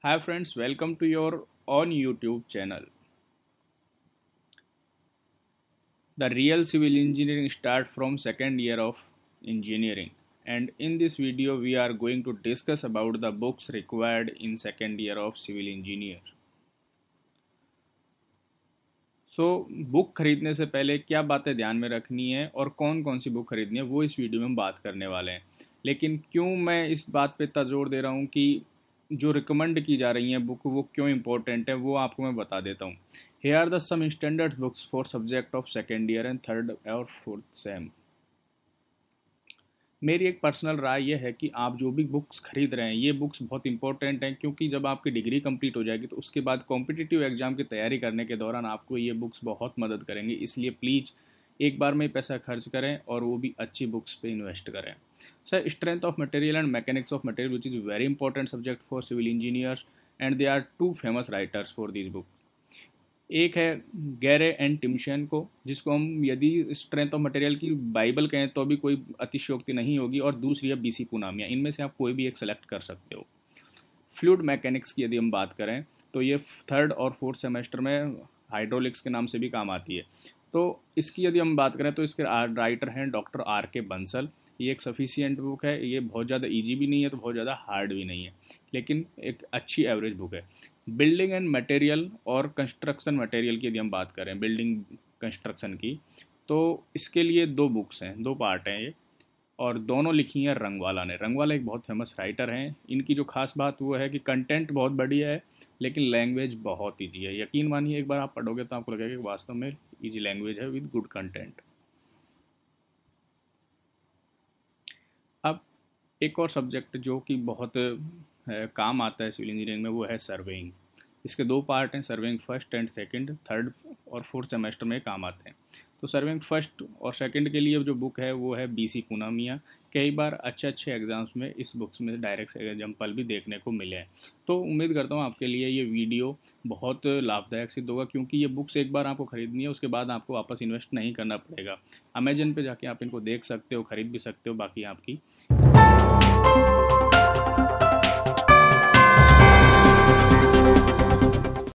Hi friends, welcome to your own YouTube channel. The real civil engineering start from second year of engineering, and in this video we are going to discuss about the books required in second year of civil engineer. Book खरीदने से पहले क्या बातें ध्यान में रखनी है और कौन कौन सी बुक खरीदनी है वो इस वीडियो में हम बात करने वाले हैं। लेकिन क्यों मैं इस बात पे इतना जोर दे रहा हूँ कि जो रिकमेंड की जा रही हैं बुक वो क्यों इंपॉर्टेंट है वो आपको मैं बता देता हूँ। Here are the some standard books for subject of second year and third और fourth सेम। मेरी एक पर्सनल राय यह है कि आप जो भी बुक्स खरीद रहे हैं ये बुक्स बहुत इंपॉर्टेंट हैं, क्योंकि जब आपकी डिग्री कंप्लीट हो जाएगी तो उसके बाद कॉम्पिटिटिव एग्जाम की तैयारी करने के दौरान आपको ये बुक्स बहुत मदद करेंगी। इसलिए प्लीज़ एक बार में पैसा खर्च करें और वो भी अच्छी बुक्स पे इन्वेस्ट करें। Sir, strength of material and mechanics of material which is very important subject for civil engineers and they are two famous writers for this book. एक है गैरे एंड टिमशन को, जिसको हम यदि स्ट्रेंथ ऑफ मटेरियल की bible कहें तो भी कोई अतिशयोक्ति नहीं होगी, और दूसरी है बीसी पूनामिया। इनमें से आप कोई भी एक सेलेक्ट कर सकते हो। फ्लूइड मैकेनिक्स की यदि हम बात करें तो ये थर्ड और फोर्थ सेमेस्टर में हाइड्रोलिक्स के नाम से भी काम आती है। तो इसकी यदि हम बात करें तो इसके राइटर हैं डॉक्टर R.K. बंसल। ये एक सफिशिएंट बुक है, ये बहुत ज़्यादा इजी भी नहीं है तो बहुत ज़्यादा हार्ड भी नहीं है, लेकिन एक अच्छी एवरेज बुक है। बिल्डिंग एंड मटेरियल और कंस्ट्रक्शन मटेरियल की यदि हम बात करें बिल्डिंग कंस्ट्रक्शन की, तो इसके लिए दो बुक्स हैं, दो पार्ट हैं ये, और दोनों लिखी हैं रंगवाला ने। रंगवाला एक बहुत फेमस राइटर हैं। इनकी जो खास बात वो है कि कंटेंट बहुत बढ़िया है लेकिन लैंग्वेज बहुत ईजी है। यकीन मानिए एक बार आप पढ़ोगे तो आपको लगेगा कि वास्तव में ईजी लैंग्वेज है विद गुड कंटेंट। अब एक और सब्जेक्ट जो कि बहुत काम आता है सिविल इंजीनियरिंग में वो है सर्वेइंग। इसके दो पार्ट हैं, surveying first and second. Third और फोर्थ सेमेस्टर में काम आते हैं। तो सर्वेइंग फर्स्ट और सेकंड के लिए जो बुक है वो है बीसी पूनामिया। कई बार अच्छे एग्जाम्स में इस बुक्स में डायरेक्ट एग्जाम्पल भी देखने को मिले हैं। तो उम्मीद करता हूँ आपके लिए ये वीडियो बहुत लाभदायक सिद्ध होगा, क्योंकि ये बुक्स एक बार आपको खरीदनी है उसके बाद आपको वापस इन्वेस्ट नहीं करना पड़ेगा। अमेजन पे जाके आप इनको देख सकते हो, खरीद भी सकते हो, बाकी आपकी